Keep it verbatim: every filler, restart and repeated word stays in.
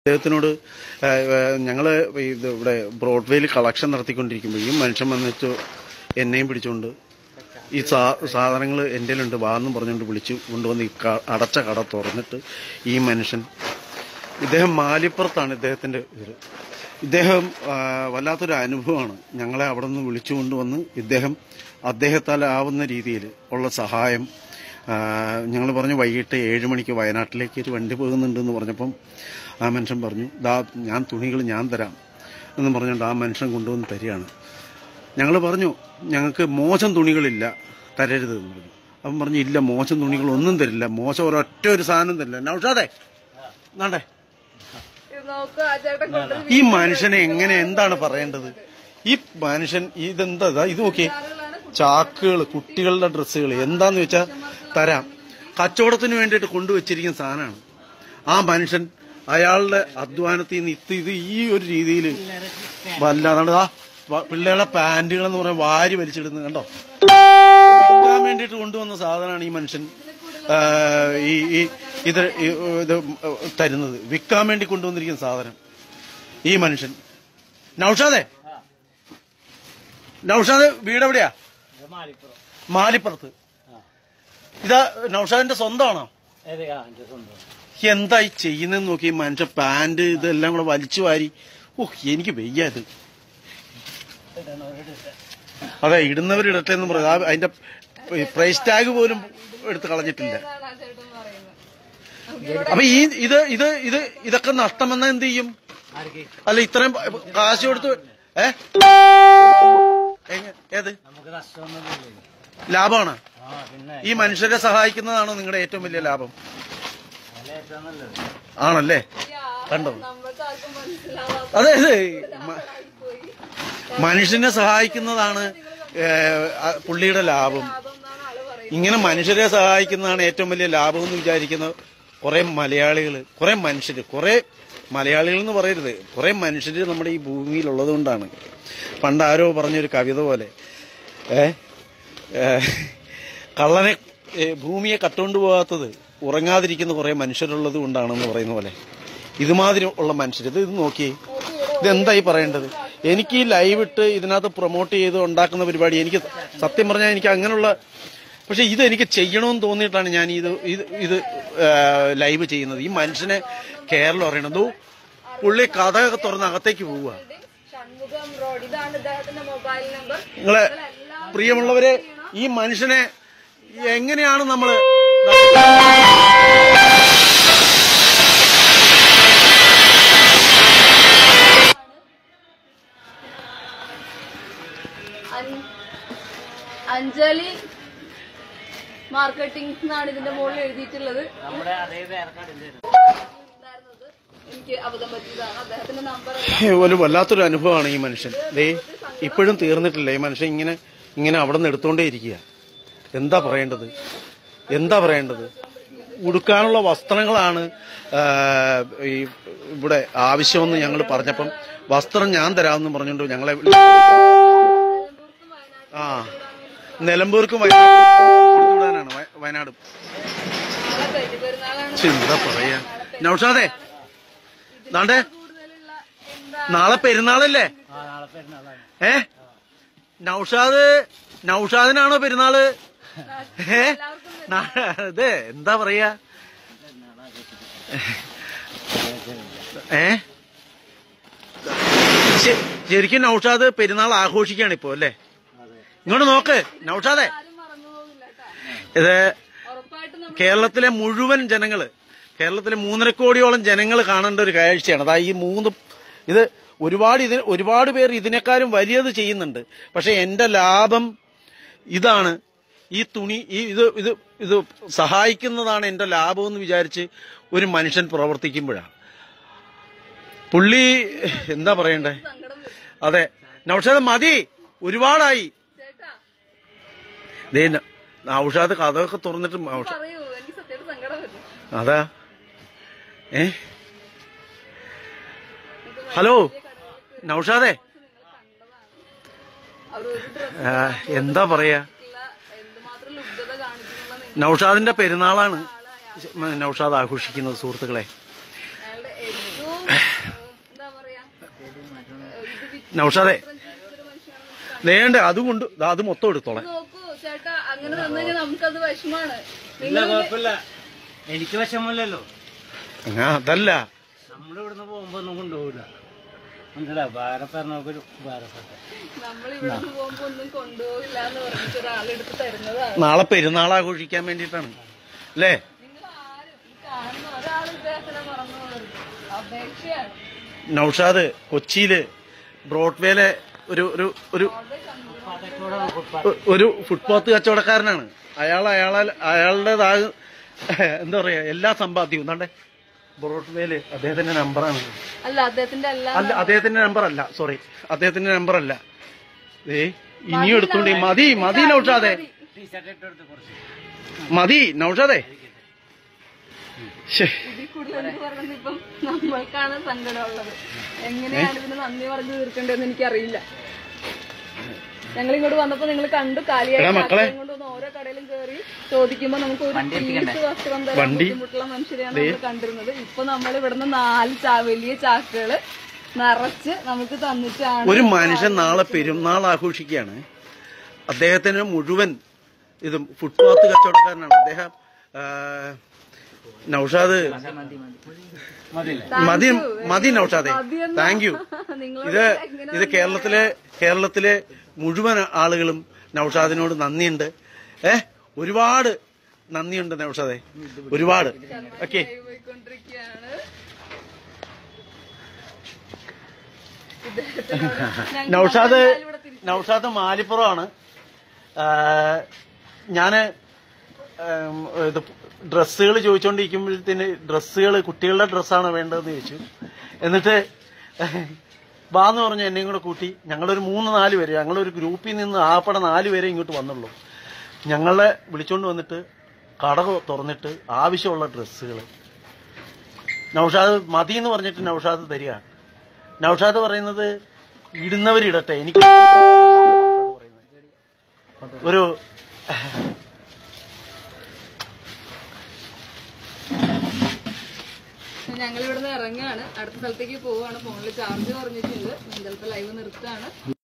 അദ്ദേഹത്തിനോട് ഞങ്ങൾ ഇത് ഇവിടെ ബ്രോഡ്വേയിൽ കളക്ഷൻ നടത്തിക്കൊണ്ടിരിക്കുമ്പോൾ ഈ മനുഷ്യൻ വന്നിട്ട് എന്നെയും പിടിച്ചുകൊണ്ട് ഈ സാ സാധനങ്ങൾ എൻ്റെ ഉണ്ട് വാന്നും പറഞ്ഞുകൊണ്ട് വിളിച്ചു കൊണ്ടുവന്ന് ഈ അടച്ച കട തുറന്നിട്ട് ഈ മനുഷ്യൻ ഇദ്ദേഹം മാലിപ്പുറത്താണ് ഇദ്ദേഹത്തിൻ്റെ ഇത്. ഇദ്ദേഹം വല്ലാത്തൊരു അനുഭവമാണ്. ഞങ്ങളെ അവിടെ നിന്ന് വിളിച്ചു കൊണ്ടുവന്ന് ഇദ്ദേഹം അദ്ദേഹത്താൽ ആവുന്ന രീതിയിൽ ഉള്ള സഹായം ഞങ്ങൾ പറഞ്ഞു. വൈകിട്ട് ഏഴ് മണിക്ക് വയനാട്ടിലേക്ക് ഒരു വണ്ടി പോകുന്നുണ്ടെന്ന് പറഞ്ഞപ്പം ആ മനുഷ്യൻ പറഞ്ഞു, ദാ ഞാൻ തുണികൾ ഞാൻ തരാം എന്ന് പറഞ്ഞുകൊണ്ട് ആ മനുഷ്യൻ കൊണ്ടുവന്ന് തരികയാണ്. ഞങ്ങൾ പറഞ്ഞു ഞങ്ങൾക്ക് മോശം തുണികളില്ല, തരരുത് എന്ന് പറഞ്ഞു. അവൻ പറഞ്ഞു ഇല്ല, മോശം തുണികളൊന്നും തരില്ല, മോശം ഒരൊറ്റ ഒരു സാധനം തരില്ല. നൗഷാദേ നാണ്ടേ, ഈ മനുഷ്യനെ എങ്ങനെ എന്താണ് പറയേണ്ടത്? ഈ മനുഷ്യൻ ഇതെന്താ ഇത് നോക്കിയേ, ചാക്കുകൾ, കുട്ടികളുടെ ഡ്രസ്സുകൾ എന്താന്ന് വെച്ചാൽ തരാം, കച്ചവടത്തിന് വേണ്ടിയിട്ട് കൊണ്ടുവച്ചിരിക്കുന്ന സാധനമാണ്. ആ മനുഷ്യൻ അയാളുടെ അധ്വാനത്തിൽ നിന്ന് ഇത് ഇത് ഈ ഒരു രീതിയിൽ വല്ലാതാണ്. ആ പിള്ളേരുടെ പാന്റുകളെന്ന് പറയാൻ വാരി വലിച്ചിടുന്നത് കണ്ടോ. വിൽക്കാൻ വേണ്ടിയിട്ട് കൊണ്ടുവന്ന സാധനമാണ് ഈ മനുഷ്യൻ ഈ ഇത് ഇത് തരുന്നത്, വിൽക്കാൻ വേണ്ടി കൊണ്ടുവന്നിരിക്കുന്ന സാധനം ഈ മനുഷ്യൻ. നൗഷാദേ, നൗഷാദ് വീടെവിടെയാ? മാലിപ്പുറത്ത്. ഇതാ നൗഷാദിന്റെ സ്വന്തമാണോ? എന്തായി ചെയ്യുന്നതെന്ന് നോക്കി മനുഷ്യൻ പാന്റ് ഇതെല്ലാം കൂടെ വലിച്ചു വാരി. ഓഹ് എനിക്ക് വയ്യത്. അതെ, ഇടുന്നവരിടട്ടെ എന്ന് പറയാം. അതിന്റെ പ്രൈസ് ടാഗ് പോലും എടുത്ത് കളഞ്ഞിട്ടില്ല. അപ്പൊ ഈ ഇത് ഇത് ഇത് ഇതൊക്കെ നഷ്ടം വന്നാൽ എന്ത് ചെയ്യും? അല്ല ഇത്രയും കാശ് കൊടുത്ത് ഏ ഏത് ലാഭമാണ്? ഈ മനുഷ്യരെ സഹായിക്കുന്നതാണോ നിങ്ങളുടെ ഏറ്റവും വലിയ ലാഭം? ആണല്ലേ? കണ്ടോ, അതായത് മനുഷ്യനെ സഹായിക്കുന്നതാണ് പുള്ളിയുടെ ലാഭം. ഇങ്ങനെ മനുഷ്യരെ സഹായിക്കുന്നതാണ് ഏറ്റവും വലിയ ലാഭം എന്ന് വിചാരിക്കുന്ന കുറെ മലയാളികൾ, കുറെ മനുഷ്യര്, കുറെ മലയാളികൾ എന്ന് പറയരുത്, കുറെ മനുഷ്യര് നമ്മുടെ ഈ ഭൂമിയിലുള്ളത് കൊണ്ടാണ്. പണ്ട് ആരോ പറഞ്ഞൊരു കവിത പോലെ ഏ കള്ളനെ ഭൂമിയെ കട്ടുകൊണ്ട് പോകാത്തത് ഉറങ്ങാതിരിക്കുന്ന കുറെ മനുഷ്യരുള്ളത് കൊണ്ടാണെന്ന് പറയുന്ന പോലെ ഇതുമാതിരി ഉള്ള മനുഷ്യർ. ഇത് ഇത് നോക്കിയേ, ഇതെന്തായി പറയേണ്ടത്? എനിക്ക് ഈ ലൈവ് ഇട്ട് ഇതിനകത്ത് പ്രൊമോട്ട് ചെയ്ത് ഉണ്ടാക്കുന്ന പരിപാടി എനിക്ക് സത്യം പറഞ്ഞാൽ എനിക്ക് അങ്ങനെയുള്ള, പക്ഷെ ഇതെനിക്ക് ചെയ്യണമെന്ന് തോന്നിയിട്ടാണ് ഞാൻ ഇത് ഇത് ഇത് ലൈവ് ചെയ്യുന്നത്. ഈ മനുഷ്യനെ കേരളം അറിയണത്. പുള്ളി കഥയൊക്കെ തുറന്ന് അകത്തേക്ക് പോവുക. നിങ്ങളെ പ്രിയമുള്ളവരെ, ഈ മനുഷ്യനെ എങ്ങനെയാണ് നമ്മള് അഞ്ജലി മാർക്കറ്റിംഗ് എന്നാണ് ഇതിന്റെ മുകളിൽ എഴുതിയിട്ടുള്ളത്. എനിക്ക് അബദ്ധം പറ്റിയതാണ്. അദ്ദേഹത്തിന്റെ നമ്പർ ഒരു വല്ലാത്തൊരു അനുഭവമാണ് ഈ മനുഷ്യൻ. ദേ ഇപ്പോഴും തീർന്നിട്ടില്ല. ഈ മനുഷ്യൻ ഇങ്ങനെ ഇങ്ങനെ അവിടെ നിന്ന് എടുത്തോണ്ടേ ഇരിക്കുക. എന്താ പറയേണ്ടത്? എന്താ പറയേണ്ടത്? ഉടുക്കാനുള്ള വസ്ത്രങ്ങളാണ് ഈ ഇവിടെ ആവശ്യമെന്ന് ഞങ്ങൾ പറഞ്ഞപ്പം വസ്ത്രം ഞാൻ തരാമെന്ന് പറഞ്ഞുകൊണ്ട് ഞങ്ങളെ ആ നിലമ്പൂർക്കും വയനാടും വയനാടും എന്താ പറയാ. നൗഷാദേ നാണ്ടേ, നാളെ പെരുന്നാളല്ലേ? ഏ നൗഷാദ് നൗഷാദിനാണോ പെരുന്നാള്? ഏ അതെ, എന്താ പറയാ? ഏ ശരിക്കും നൗഷാദ് പെരുന്നാൾ ആഘോഷിക്കുകയാണ് ഇപ്പോ അല്ലേ? ഇങ്ങോട്ട് നോക്ക് നൗഷാദേ, ഇത് കേരളത്തിലെ മുഴുവൻ ജനങ്ങള്, കേരളത്തിലെ മൂന്നര കോടിയോളം ജനങ്ങൾ കാണേണ്ട ഒരു കാഴ്ചയാണ്. അതാ ഈ മൂന്ന് ഇത് ഒരുപാട് ഇതിന് ഒരുപാട് പേർ ഇതിനേക്കാളും വലിയത് ചെയ്യുന്നുണ്ട്. പക്ഷെ എന്റെ ലാഭം ഇതാണ്. ഈ തുണി ഈ ഇത് ഇത് ഇത് സഹായിക്കുന്നതാണ് എന്റെ ലാഭം എന്ന് വിചാരിച്ച് ഒരു മനുഷ്യൻ പ്രവർത്തിക്കുമ്പോഴാണ് പുള്ളി എന്താ പറയണ്ടേ? അതെ നൗഷാദ് മതി, ഒരുപാടായി. നൗഷാദ് കഥയൊക്കെ തുറന്നിട്ട് അതാ ഏ ഹലോ നൗഷാദേ, എന്താ പറയാ, നൗഷാദിന്റെ പെരുന്നാളാണ് നൗഷാദ് ആഘോഷിക്കുന്നത് സുഹൃത്തുക്കളെ. നൗഷാദേ വേണ്ട അതും കൊണ്ട് അത് മൊത്തം എടുത്തോളെ. നോക്കൂ ചേട്ടാ, അങ്ങനെ വന്നു കഴിഞ്ഞാൽ നമുക്കത് വിഷമാണ്. ഇല്ല കുഴപ്പമില്ല, എനിക്ക് വിഷമല്ലല്ലോ. അതല്ല നമ്മളിവിടുന്ന് പോകുമ്പോ ഒന്നും കൊണ്ടുപോകില്ല. മനസ്സിലാ, ഭാരപ്പെട്ടൊരു ഭാരപ്പെട്ട നമ്മൾ ഇവിടുന്ന് പോകുമ്പോ ഒന്നും കൊണ്ടുപോകില്ല എന്ന് പറഞ്ഞിട്ട് ഒരാളെടുത്ത് തരുന്നതാണ്. നാളെ പെരുന്നാൾ ആഘോഷിക്കാൻ വേണ്ടിയിട്ടാണ് അല്ലേ? നിങ്ങൾ ആരും ഈ കാണുന്ന ഒരാൾ ഇദ്ദേഹത്തിനെ മറന്നു പോകരുത്, അപേക്ഷയാണ്. നൗഷാദ് കൊച്ചിയില് ബ്രോഡ്വേയിലെ ഒരു ഒരു ഒരു ഒരു ഫുട്പാത്ത് കച്ചവടക്കാരനാണ്. അയാൾ അയാളെ അയാളുടേതായ എന്താ പറയാ എല്ലാ സമ്പാദ്യവും എന്താണ്ടേ ബ്രോഡ്വേയില് അദ്ദേഹത്തിന്റെ നമ്പറാണ്. അല്ല അദ്ദേഹത്തിന്റെ അല്ല അല്ല അദ്ദേഹത്തിന്റെ നമ്പർ അല്ല, സോറി അദ്ദേഹത്തിന്റെ നമ്പർ അല്ല. ഏ ഇനിയും എടുത്തോണ്ടി. മതി മതി നൗഷാദേ, മതി നൗഷാദേ. ഇതിൽ കൂടുതൽ എന്ത് പറഞ്ഞത് ഇപ്പം നമ്മൾക്കാണ് സങ്കടമുള്ളത്. എങ്ങനെയാണ് ഇതിന് നന്ദി പറഞ്ഞു തീർക്കേണ്ടതെന്ന് എനിക്കറിയില്ല. ഞങ്ങൾ ഇങ്ങോട്ട് വന്നപ്പോ നിങ്ങൾ കണ്ടു കാലിയായി കൊണ്ട് വന്ന് ഓരോ കടയിലും കയറി ചോദിക്കുമ്പോ നമുക്ക് ഒരു പീസ് വസ്ത്രം തരാൻ ബുദ്ധിമുട്ടുള്ള മനുഷ്യരെയാണ് നമ്മൾ കണ്ടിരുന്നത്. ഇപ്പൊ നമ്മൾ ഇവിടുന്ന് നാല് ചാ വലിയ ചാക്കുകള് നിറച്ച് നമുക്ക് തന്നിട്ടാണ്. ഒരു മനുഷ്യൻ നാളെ പെരുന്നാൾ ആഘോഷിക്കുകയാണ്. അദ്ദേഹത്തിന് മുഴുവൻ ഇതും ഫുട്പാത്ത് കച്ചവടക്കാരനാണ് അദ്ദേഹം. നൗഷാദ് മതി മതി നൗഷാദേ, താങ്ക് യു. ഇത് ഇത് കേരളത്തിലെ കേരളത്തിലെ മുഴുവൻ ആളുകളും നൗഷാദിനോട് നന്ദിയുണ്ട്. ഏഹ് ഒരുപാട് നന്ദിയുണ്ട് നൗഷാദേ, ഒരുപാട്. ഓക്കെ, നൗഷാദ് നൗഷാദ് മാലിപ്പുറമാണ്. ഞാന് ഇത് ഡ്രസ്സുകൾ ചോദിച്ചോണ്ടിരിക്കുമ്പോഴത്തേന് ഡ്രസ്സുകൾ കുട്ടികളുടെ ഡ്രസ്സാണ് വേണ്ടതെന്ന് ചോദിച്ചു. എന്നിട്ട് വാന്ന് പറഞ്ഞു എന്നെയും കൂടെ കൂട്ടി. ഞങ്ങളൊരു മൂന്ന് നാല് പേര്, ഞങ്ങളൊരു ഗ്രൂപ്പിൽ നിന്ന് ആപ്പടെ നാല് പേരെ ഇങ്ങോട്ട് വന്നുള്ളൂ. ഞങ്ങളെ വിളിച്ചോണ്ട് വന്നിട്ട് കട തുറന്നിട്ട് ആവശ്യമുള്ള ഡ്രസ്സുകൾ നൗഷാദ് മതി എന്ന് പറഞ്ഞിട്ട് നൗഷാദ് തരിക. നൗഷാദ് പറയുന്നത് ഇടുന്നവരിടട്ടെ, എനിക്ക് ഒരു ഞങ്ങൾ ഇവിടുന്ന് ഇറങ്ങുകയാണ്, അടുത്ത സ്ഥലത്തേക്ക് പോവുകയാണ്. ഫോണിൽ ചാർജ് കുറഞ്ഞിട്ടുണ്ട്, ചിലപ്പോൾ ലൈവ് നിർത്തുകയാണ്.